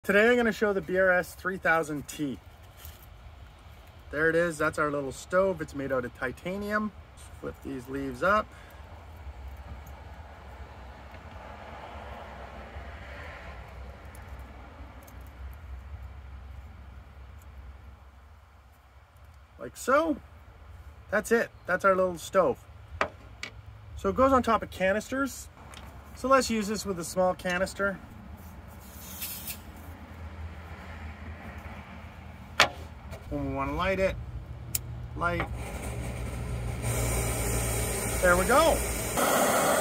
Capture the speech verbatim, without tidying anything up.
Today I'm going to show the B R S three thousand T. There it is. That's our little stove. It's made out of titanium. Just flip these leaves up. Like so. That's it. That's our little stove. So it goes on top of canisters. So let's use this with a small canister. When we want to light it, light. There we go.